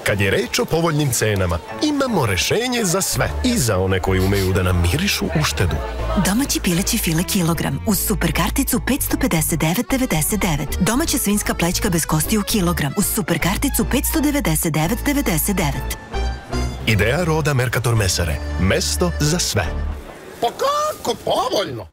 Kad je reč o povoljnim cenama, imamo rešenje za sve. I za one koji umeju da namirišu uštedu. Domaći pileći file kilogram uz super karticu 559,99. Domaća svinjska plećka bez kostiju kilogram uz super karticu 599,99. Ideja roda Mercator Mesare. Mesto za sve. Pa kako povoljno?